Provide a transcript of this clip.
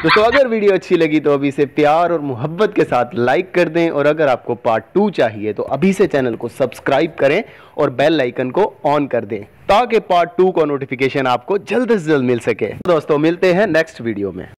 दोस्तों अगर वीडियो अच्छी लगी तो अभी से प्यार और मोहब्बत के साथ लाइक कर दें, और अगर आपको पार्ट 2 चाहिए तो अभी से चैनल को सब्सक्राइब करें और बेल आइकन को ऑन कर दें ताकि पार्ट 2 का नोटिफिकेशन आपको जल्द से जल्द मिल सके। दोस्तों मिलते हैं नेक्स्ट वीडियो में।